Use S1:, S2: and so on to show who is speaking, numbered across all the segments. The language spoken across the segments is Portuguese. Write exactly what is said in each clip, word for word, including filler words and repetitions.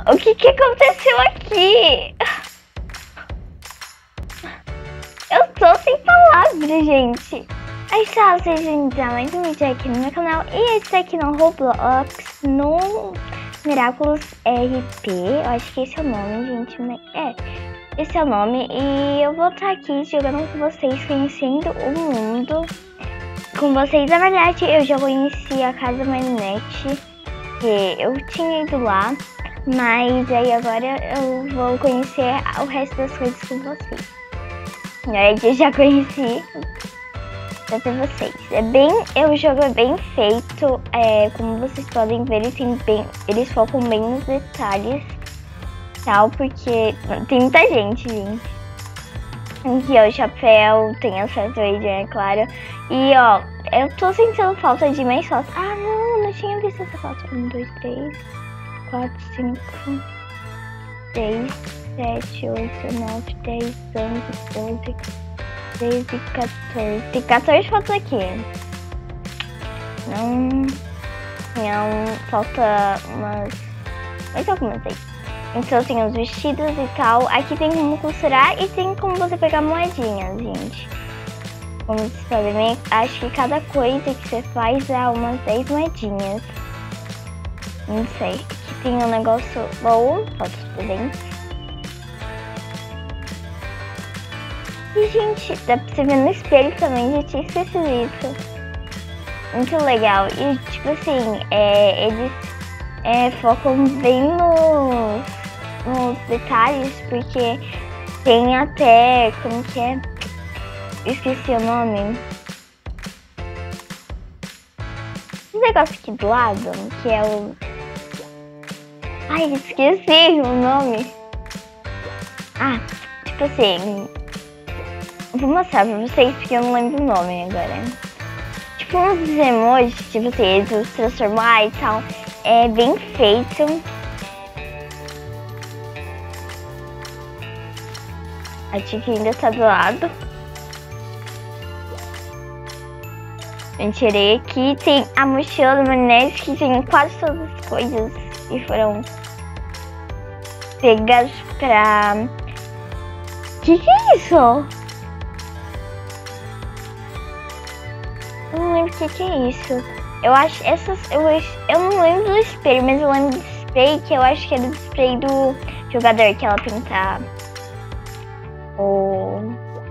S1: O que que aconteceu aqui? Eu tô sem palavras, gente. Aí, tá, sejam mais um vídeo aqui no meu canal. E esse aqui no Roblox, no Miraculous R P. Eu acho que esse é o nome, gente. É, esse é o nome. E eu vou estar aqui jogando com vocês, conhecendo o mundo com vocês. Na verdade, eu já conheci a Casa Marinette, que eu tinha ido lá. Mas aí agora eu vou conhecer o resto das coisas com vocês. Agora que eu já conheci pra vocês. É bem, o jogo é bem feito, é, como vocês podem ver, eles, tem bem, eles focam bem nos detalhes, tal, porque tem muita gente, gente. Aqui, ó, o chapéu, tem a Ranger, é claro. E, ó, eu tô sentindo falta de mais fotos. Ah, não, não tinha visto essa foto. Um, dois, três, quatro, cinco, seis, sete, oito, nove, dez, onze, doze, treze, quatorze. Tem quatorze fotos aqui. Não. Não. Falta umas. Mais algumas aí. Então tem os vestidos e tal. Aqui tem como costurar e tem como você pegar moedinhas, gente. Como vocês podem ver, acho que cada coisa que você faz é umas dez moedinhas. Não sei. Aqui tem um negócio bom. Fotos por dentro. E, gente, dá pra você ver no espelho também, já tinha esquecido isso. Muito legal. E, tipo assim, é, eles é, focam bem nos, nos detalhes, porque tem até, como que é? Esqueci o nome. Esse negócio aqui do lado, que é o... Ai, esqueci o nome. Ah, tipo assim... Vou mostrar pra vocês porque eu não lembro o nome agora. Tipo uns emojis, tipo assim, eles se transformar e tal. É bem feito. A Tiki ainda tá do lado. Eu tirei aqui. Tem a mochila do Marinette que tem quase todas as coisas que foram pegadas pra... Que que é isso? Eu não lembro o que, que é isso. Eu acho essas. Eu, eu não lembro do spray, mas eu lembro do spray que eu acho que é do spray do jogador que ela pinta o.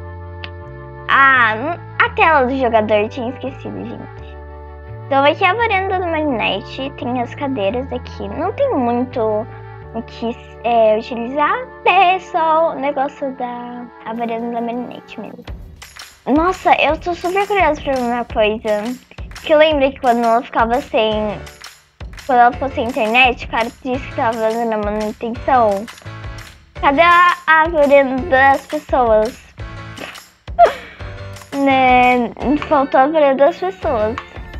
S1: Ah, a tela do jogador, tinha esquecido, gente. Então aqui é a varanda do Marinette, tem as cadeiras aqui. Não tem muito o que é, utilizar, é só o negócio da a varanda da Marinette mesmo. Nossa, eu tô super curiosa pra ver uma coisa. Que eu lembro que quando ela ficava sem... Quando ela ficou sem internet, o cara disse que tava fazendo a manutenção. Cadê a árvore das pessoas? Né? Faltou a árvore das pessoas.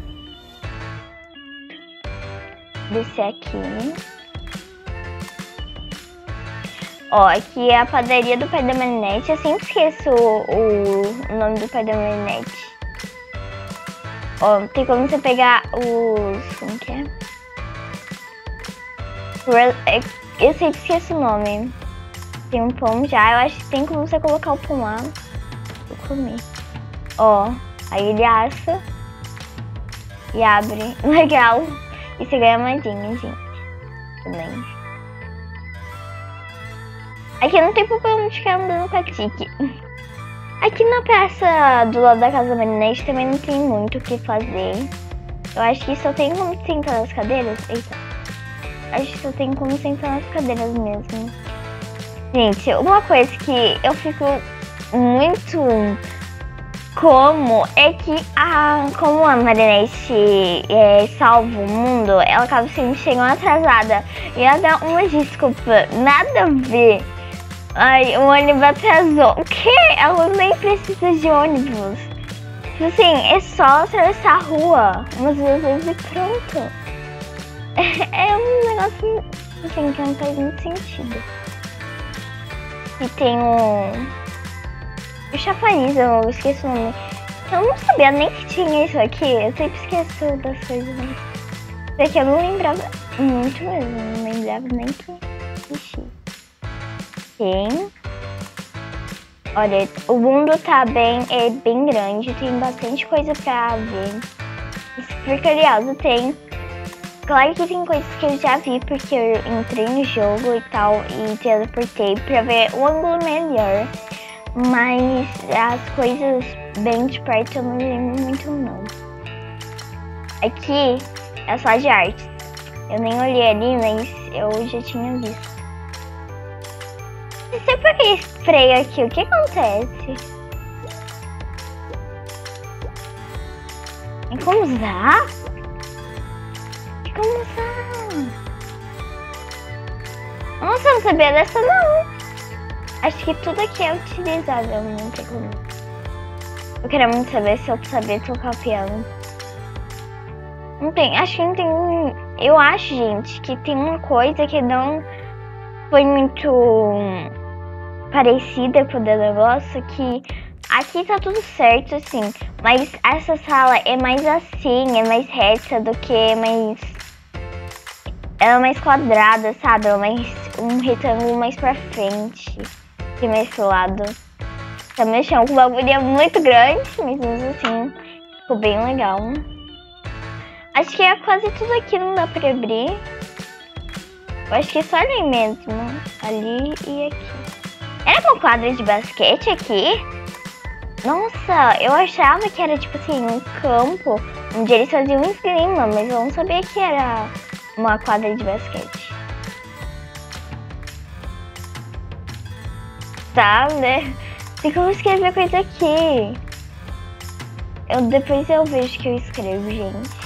S1: Descer aqui. Ó, aqui é a padaria do pai da Marinette. Eu sempre esqueço o, o nome do pai da Marinette. Ó, tem como você pegar os... Como que é? Eu sempre esqueço o nome. Tem um pão já. Eu acho que tem como você colocar o pão lá. Vou comer. Ó, aí ele assa. E abre. Legal. E você ganha moedinha, gente. Também. Aqui não tem problema de ficar andando com a Tiki. Aqui na praça do lado da Casa Marinette também não tem muito o que fazer. Eu acho que só tem como sentar nas cadeiras. Eita. Acho que só tem como sentar nas cadeiras mesmo. Gente, uma coisa que eu fico muito... Como é que a... Como a Marinette é, salva o mundo, ela acaba sempre chegando atrasada. E ela dá uma desculpa, nada a ver. Ai, o ônibus atrasou. O quê? Ela nem precisa de ônibus. Tipo assim, é só atravessar a rua umas duas vezes e pronto. É, é um negócio assim que não faz muito sentido. E tem um... O chafariz, eu esqueci o nome. Eu não sabia nem que tinha isso aqui. Eu sempre esqueço das coisas. Isso aqui eu não lembrava muito mesmo. Não lembrava nem que... assistir. Sim. Olha, o mundo tá bem, é bem grande, tem bastante coisa pra ver. Super curioso, tem. Claro que tem coisas que eu já vi, porque eu entrei no jogo e tal, e teleportei pra ver o ângulo melhor. Mas as coisas bem de perto eu não lembro muito não. Aqui é só de arte. Eu nem olhei ali, mas eu já tinha visto. Se eu pegar spray aqui, o que acontece? Tem como usar? Tem como usar? Nossa, eu não sabia dessa não. Acho que tudo aqui é utilizável, não tem como. Eu queria muito saber se eu saber tocar piano. Não tem, acho que não tem. Eu acho, gente, que tem uma coisa que não foi muito parecida com o negócio, que aqui tá tudo certo, assim, mas essa sala é mais assim, é mais reta do que mais... Ela é mais quadrada, sabe? Ela é mais um retângulo mais pra frente que mais pro lado. Tá mexendo com uma bagulho muito grande, mas mesmo assim, ficou bem legal. Acho que é quase tudo aqui, não dá pra abrir. Eu acho que é só ali mesmo, ali e aqui. Era com quadra de basquete aqui? Nossa, eu achava que era tipo assim, um campo onde eles faziam esgrima, mas eu não sabia que era uma quadra de basquete. Tá, né? Tem como escrever coisa aqui. Eu, depois eu vejo que eu escrevo, gente.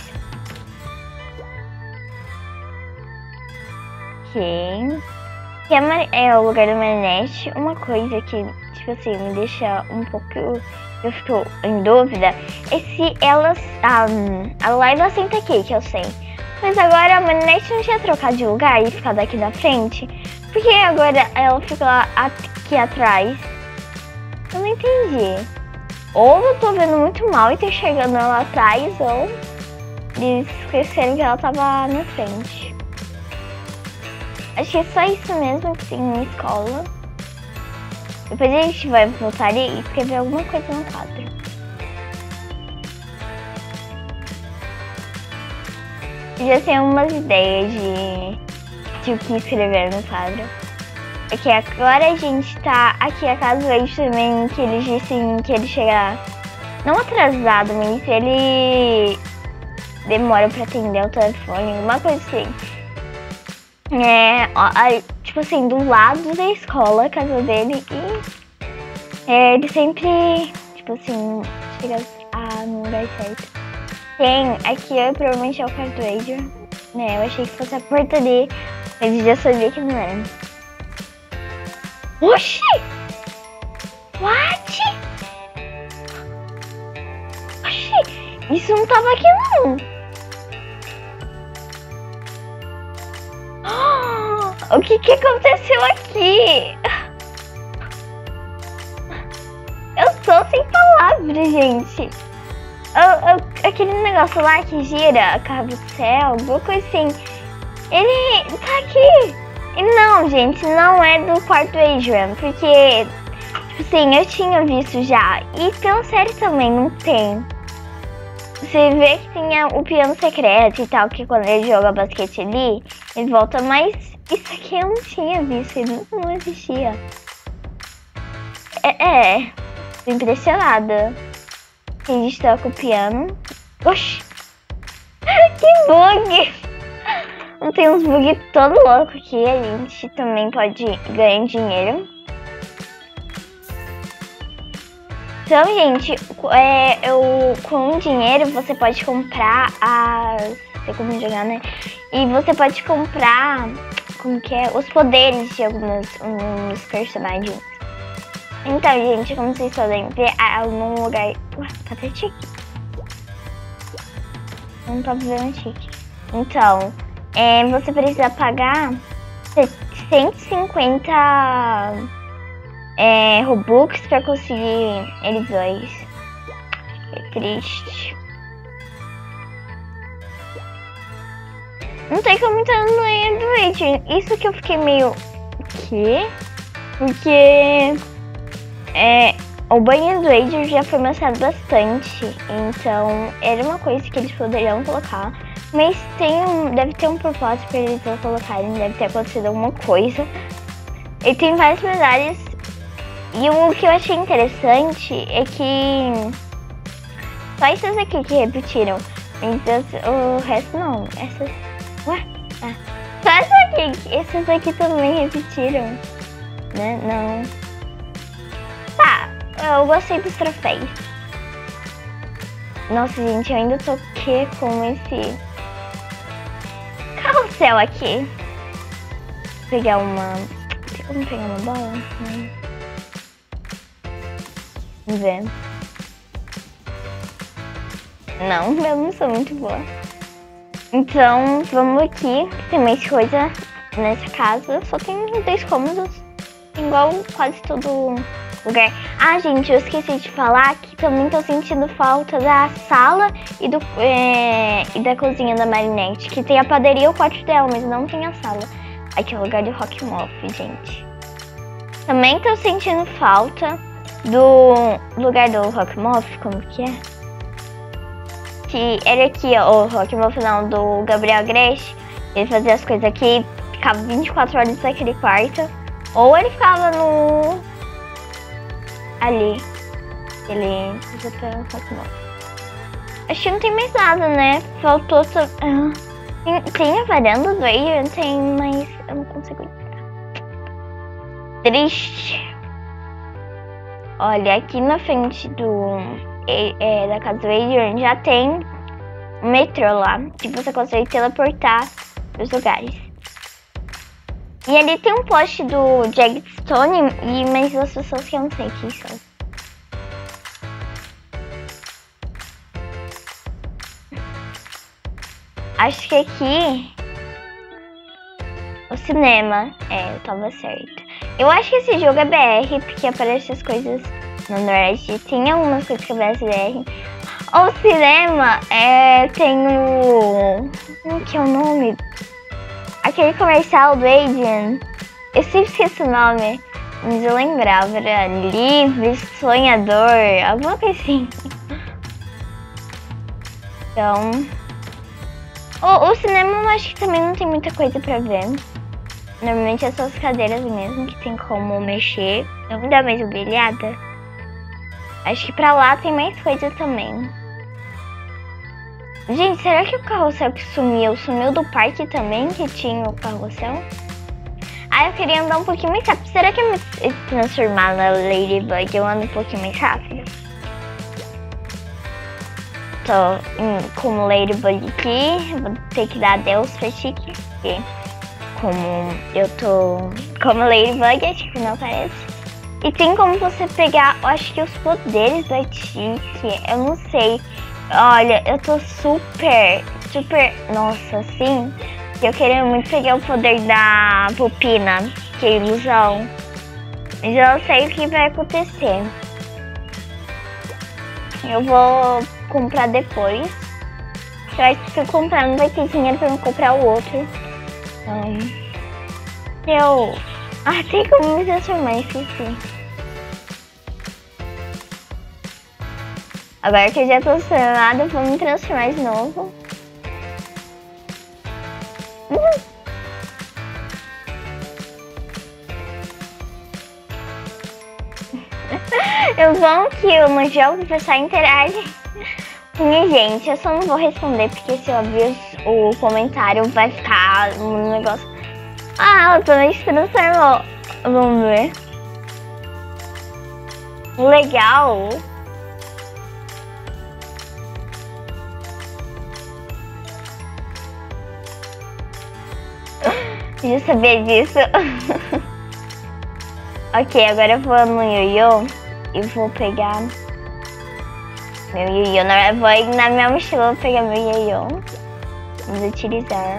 S1: Ok. Que é, é o lugar da marinete. Uma coisa que, tipo assim, me deixa um pouco... Eu fico em dúvida é se elas... Um, a Layla senta aqui, que eu sei. Mas agora a marinete não tinha trocado de lugar e ficado aqui na frente. Por que agora ela fica lá aqui atrás? Eu não entendi. Ou eu tô vendo muito mal e tô enxergando ela atrás, ou eles esqueceram que ela tava na frente. Acho que é só isso mesmo que tem na escola. Depois a gente vai voltar e escrever alguma coisa no quadro. Eu já tenho umas ideias de, de o que escrever no quadro. É que agora a gente tá aqui a casa hoje também, que eles dizem que ele chega não atrasado, mas ele demora pra atender o telefone, alguma coisa assim. É, ó, tipo assim, do lado da escola, a casa dele, e é, ele sempre, tipo assim, chega ah, no lugar certo. Tem, aqui eu provavelmente é o quarto Adrian, né, eu achei que fosse a porta dele, mas eu já sabia que não era. Oxi! What? Oxi! Isso não tava aqui não! O que que aconteceu aqui? Eu tô sem palavras, gente. Eu, eu, aquele negócio lá que gira, carrossel, alguma coisa assim. Ele tá aqui. E não, gente, não é do quarto Adrian, porque, tipo assim, eu tinha visto já. E pela série também não tem. Você vê que tinha o piano secreto e tal, que quando ele joga basquete ali, ele volta, mas isso aqui eu não tinha visto, ele não existia. É, é, tô impressionada. A gente toca o piano. Oxi! Que bug! Não tem uns bugs todo louco aqui, a gente também pode ganhar dinheiro. Então, gente, é, eu, com dinheiro você pode comprar as... Não sei como jogar, né? E você pode comprar, como que é? Os poderes de alguns uns personagens. Então, gente, como vocês podem ver, é num lugar... Ué, cadê tique? Não tô vendo tique. Então, é, você precisa pagar cento e cinquenta... É, Robux pra conseguir eles dois. É triste. Não tem como entrar no meio do Adrian. Isso que eu fiquei meio quê? Porque é, o banho do Adrian já foi mostrado bastante, então era uma coisa que eles poderiam colocar, mas tem um, deve ter um propósito para eles não colocarem, deve ter acontecido alguma coisa. Ele tem várias medalhas, e o que eu achei interessante é que só essas aqui que repetiram, então o resto não, essas, ué, ah, só essas aqui, essas aqui também repetiram, né, não, tá, eu gostei dos troféus. Nossa, gente, eu ainda tô aqui com esse carrossel aqui. Vou pegar uma, tem como pegar uma bola? Hum. Vamos ver. Não, eu não sou muito boa. Então, vamos aqui. Tem mais coisa nessa casa. Só tem dois cômodos. Igual quase todo lugar. Ah, gente, eu esqueci de falar que também tô sentindo falta da sala e, do, é, e da cozinha da Marinette. Que tem a padaria e o quarto dela, mas não tem a sala. Aqui é o lugar do Rock Moth, gente. Também tô sentindo falta do lugar do Rock Moth, como que é? Que era aqui, ó, o Rock Moth não, do Gabriel Gresh. Ele fazia as coisas aqui, ficava vinte e quatro horas naquele quarto. Ou ele ficava no... ali. Ele fazia pra Rock Moth. Acho que não tem mais nada, né? Faltou... To... Ah, tem, tem a varanda do Adrian, tem, mas eu não consigo entrar. Triste. Olha, aqui na frente do... É, da casa do Adrian já tem um metrô lá, que você consegue teleportar nos lugares. E ali tem um poste do Jagstone, e mas as pessoas que eu não sei quem são. Acho que aqui o cinema, é, eu tava certo. Eu acho que esse jogo é B R, porque aparece as coisas no Nordeste. Tem algumas coisas que aparecem B R. O cinema é, tem o... Como que é o nome? Aquele comercial do Adrian. Eu sempre esqueço o nome, mas eu lembrava. Era Livre, Sonhador, alguma coisa assim. Então... O, o cinema eu acho que também não tem muita coisa pra ver. Normalmente é só as cadeiras mesmo que tem como mexer. Não me dá mais brilhada. Acho que pra lá tem mais coisa também. Gente, será que o carrossel que sumiu, sumiu do parque também, que tinha o carrossel? Ah, eu queria andar um pouquinho mais rápido. Será que eu me transformar na Ladybug eu ando um pouquinho mais rápido? Tô em, como Ladybug aqui, vou ter que dar adeus pra Chique, porque como eu tô como Ladybug, a Chique não aparece. E tem como você pegar, eu acho que os poderes da Chique, eu não sei. Olha, eu tô super, super, nossa, assim, eu queria muito pegar o poder da Pupina, que é ilusão. Mas eu não sei o que vai acontecer. Eu vou comprar depois. Eu acho que se eu comprar não vai ter dinheiro pra eu comprar o outro. Então, eu... Ah, tem como me transformar, esqueci. Agora que eu já tô transformada, eu vou me transformar de novo. Uhum. Eu vou que no jogo o pessoal interage com gente. Eu só não vou responder porque se eu abrir o comentário vai ficar um negócio. Ah, ela também se transformou. Vamos ver. Legal. Eu sabia disso. Ok, agora eu vou no Yo-Yo e vou pegar meu Yo-Yo. Na verdade, vou ir na minha mochila vou pegar meu Yo-Yo. Vamos utilizar.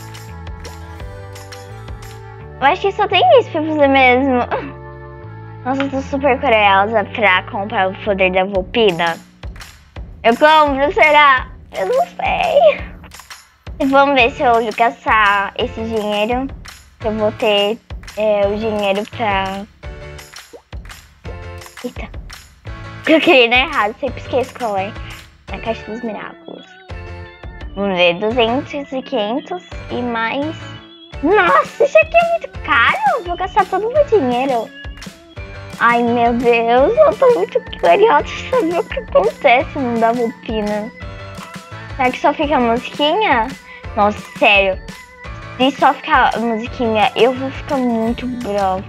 S1: Eu acho que só tem isso pra fazer mesmo. Nossa, eu tô super curiosa pra comprar o poder da Vulpina. Eu compro, será? Eu não sei. Vamos ver se eu gastar esse dinheiro. Eu vou ter é, o dinheiro pra... Eita. Eu queria dar errado, sempre esqueço qual é. Na caixa dos Miraculos. Vamos ver, duzentos e quinhentos e mais... Nossa, isso aqui é muito caro. Vou gastar todo o meu dinheiro. Ai, meu Deus, eu tô muito curiosa de saber o que acontece no Double Pina. Será que só fica a musiquinha? Nossa, sério. Se só ficar a musiquinha, eu vou ficar muito brava.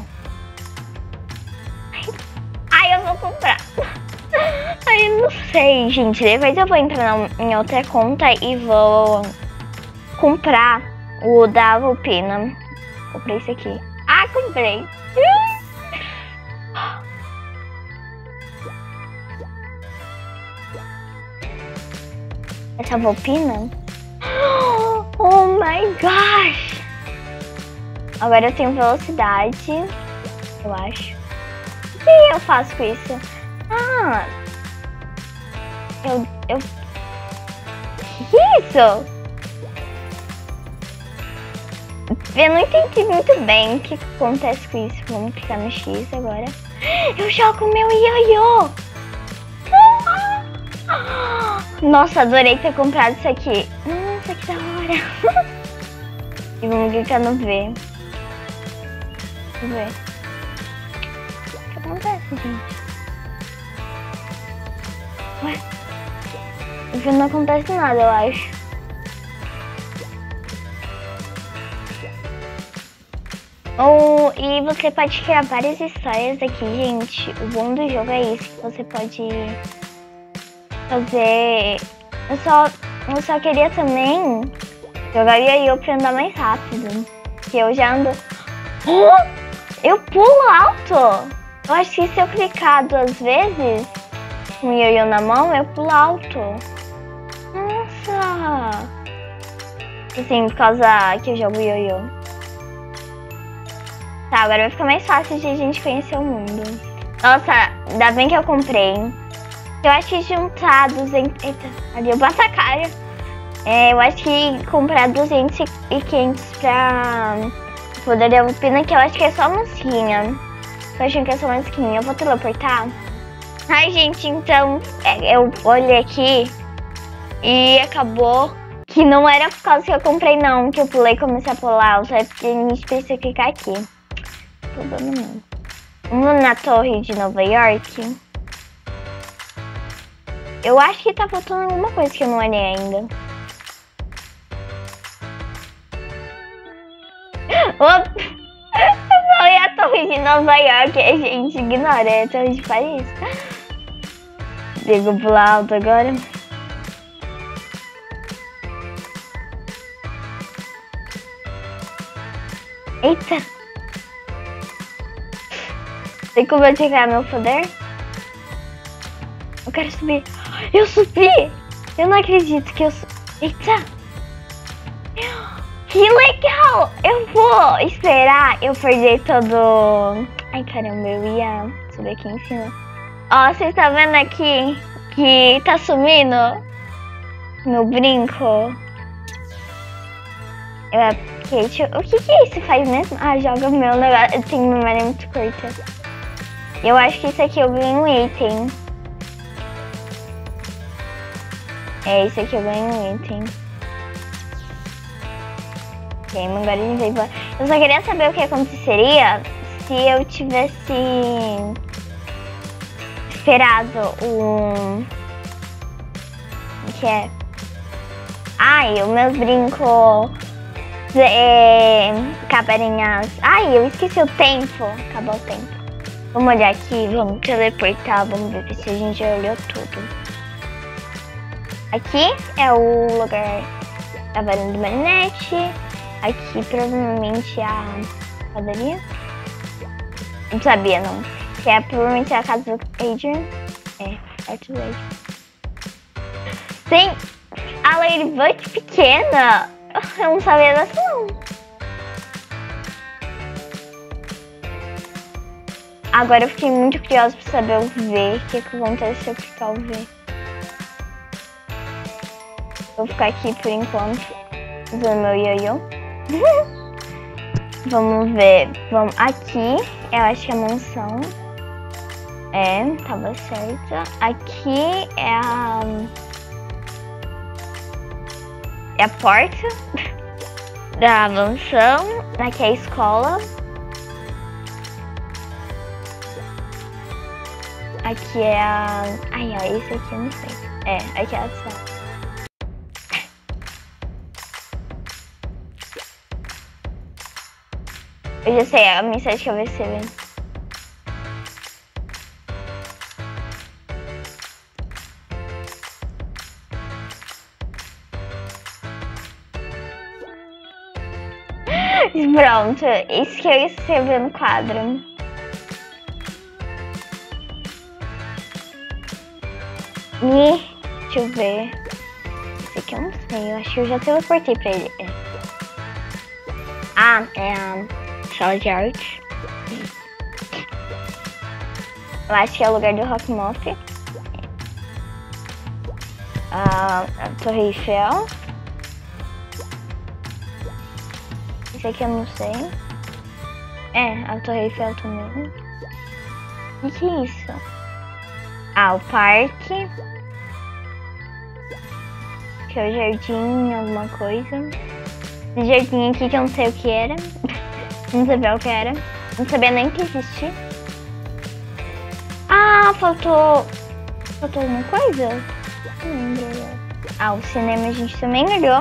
S1: Ai, eu vou comprar. Ai, eu não sei, gente. Depois eu vou entrar em outra conta e vou comprar o da Lupina. Comprei esse aqui. Ah, comprei. Essa Lupina? Oh my gosh! Agora eu tenho velocidade, eu acho. O que eu faço com isso? Ah! Eu... eu... Que isso? Eu não entendi muito bem o que acontece com isso. Vamos clicar no X agora. Eu jogo meu ioiô! Nossa, adorei ter comprado isso aqui. Nossa, que da hora. E vamos clicar no V. Vamos ver. O que acontece, gente? Ué? No V não acontece nada, eu acho. Oh, e você pode criar várias histórias aqui, gente. O bom do jogo é isso, que você pode fazer... Eu só, eu só queria também jogar ioiô pra andar mais rápido. Que eu já ando... Oh, eu pulo alto! Eu acho que se eu clicar duas vezes com o ioiô na mão, eu pulo alto. Nossa! Assim, por causa que eu jogo ioiô. Tá, agora vai ficar mais fácil de a gente conhecer o mundo. Nossa, ainda bem que eu comprei. Eu acho que juntar duzentos... Eita, ali eu bato a cara. É, eu acho que comprar duzentos e quinhentos pra poder dar pena, que eu acho que é só musiquinha. Tô achando que é só musiquinha. Eu vou teleportar. Ai, gente, então eu olhei aqui e acabou que não era por causa que eu comprei, não, que eu pulei e comecei a pular alto. É porque a gente precisa clicar aqui. Tô dando não. Vamos na torre de Nova York. Eu acho que tá faltando alguma coisa que eu não olhei ainda. Opa! Eu falei a torre de Nova York, a gente ignora, é a torre de Paris. Digo pular alto agora. Eita! Tem como eu tirar meu poder? Eu quero subir. Eu subi! Eu não acredito que eu subi. Eita! Que legal! Eu vou esperar eu perder todo... Ai, caramba, eu ia subir aqui em cima. Ó, vocês estão vendo aqui que tá sumindo meu brinco? Eu, Kate, o que que isso faz mesmo? Ah, joga meu negócio. Eu tenho memória muito curta. Eu acho que isso aqui eu ganhei um item. É, isso aqui eu ganhei um item. Ok, agora a gente vai... Eu só queria saber o que aconteceria se eu tivesse esperado um... O que é? Ai, os meus brincos é, acabarem as... Ai, eu esqueci o tempo. Acabou o tempo. Vamos olhar aqui, vamos teleportar, vamos ver se a gente já olhou tudo. Aqui é o lugar da varanda de marinete. Aqui provavelmente a padaria. Não sabia não. Que é provavelmente a casa do Adrian. É, perto do Adrian. Tem a Ladybug pequena. Eu não sabia dessa não. Agora eu fiquei muito curiosa pra saber o V. O que, que acontece se eu clicar o V. Vou ficar aqui por enquanto usando meu ioiô. Vamos ver. Vamos aqui. Eu acho que é a mansão. É, tava certa. Aqui é a... É a porta da mansão. Aqui é a escola. Aqui é a... Ai, ó, esse aqui eu não sei. É, aqui é a sala. Eu já sei, a mensagem que eu recebi. Pronto, isso que eu escrevi no quadro. E deixa eu ver. Esse aqui eu não sei, eu acho que eu já teleportei pra ele. É. Ah, é a sala de arte. Eu acho que é o lugar do Rock Moth. Ah, a Torre Eiffel. Esse aqui eu não sei. É, a Torre Eiffel também. O que é isso? Ah, o parque. Que é o jardim, alguma coisa. Esse jardim aqui que eu não sei o que era. Não sabia o que era. Não sabia nem que existia. Ah, faltou... Faltou alguma coisa? Não lembro. Ah, o cinema a gente também olhou.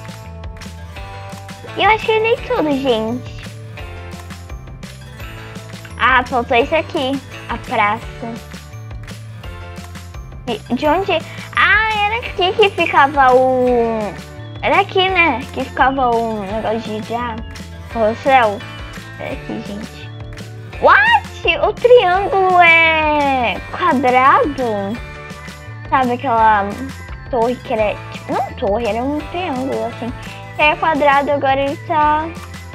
S1: E eu acho que eu olhei tudo, gente. Ah, faltou isso aqui. A praça. De onde? Ah, era aqui que ficava o... Era aqui, né? Que ficava um negócio de ah, carrossel. Era aqui, gente. What? O triângulo é quadrado? Sabe aquela torre que era... Tipo, não torre, era um triângulo, assim. Que era quadrado, agora ele tá...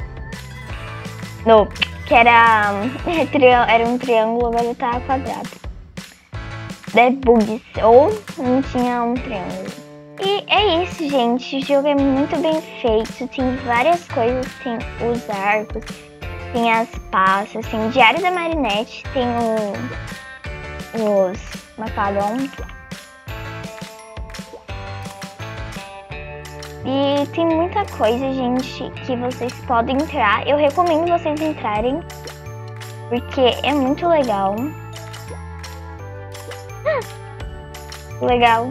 S1: Não, que era... Era um triângulo, agora ele tá quadrado. Debugs, ou não tinha um triângulo. E é isso, gente. O jogo é muito bem feito. Tem várias coisas. Tem os arcos, tem as passas, tem o Diário da Marinette, tem o, os macarons. E tem muita coisa, gente, que vocês podem entrar. Eu recomendo vocês entrarem, porque é muito legal. Ah, legal.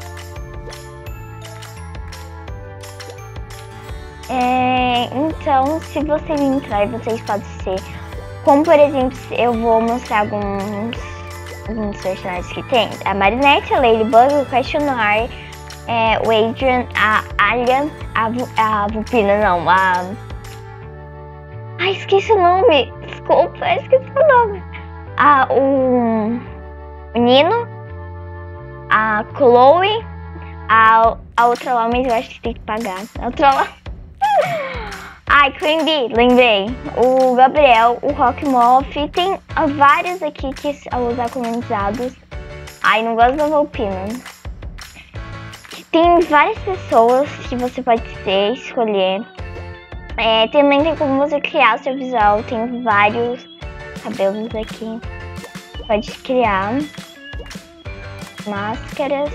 S1: É, então, se vocês entrarem, vocês podem ser, como por exemplo, eu vou mostrar alguns, alguns personagens que tem. A Marinette, a Ladybug, o Questionar, é, o Adrian, a Alien, a, a Vulpina, não, a... Ai, esqueci o nome, desculpa, esqueci o nome. A, o, o Nino, a Chloe, a, a outra lá, mas eu acho que tem que pagar, a outra lá. Ai, Queen Bee, lembrei. O Gabriel, o Rock Moth, tem vários aqui que são os acomodados. Ai, não gosto da Vulpina. Tem várias pessoas que você pode ser, escolher. É, também tem como você criar seu visual. Tem vários cabelos aqui. Pode criar máscaras,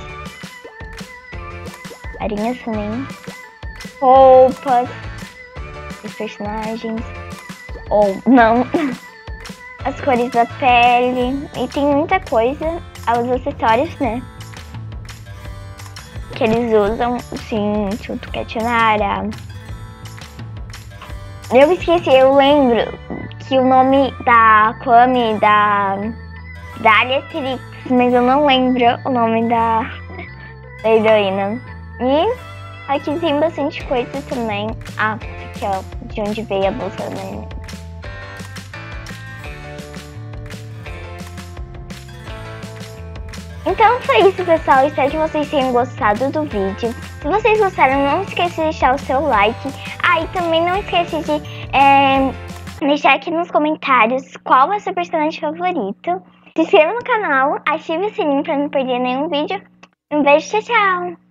S1: carinhas também, roupas, os personagens, ou não, as cores da pele, e tem muita coisa, os acessórios, né, que eles usam, sim, tudo Questionara. Eu esqueci, eu lembro que o nome da Kwami, da, da Aliatrix, mas eu não lembro o nome da, da heroína. E aqui tem bastante coisa também. Ah, aqui ó, de onde veio a bolsa da Marinette. Então foi isso, pessoal. Espero que vocês tenham gostado do vídeo. Se vocês gostaram, não esqueça de deixar o seu like. Ah, e também não esqueça de é, deixar aqui nos comentários qual é o seu personagem favorito. Se inscreva no canal, ative o sininho para não perder nenhum vídeo. Um beijo, tchau, tchau!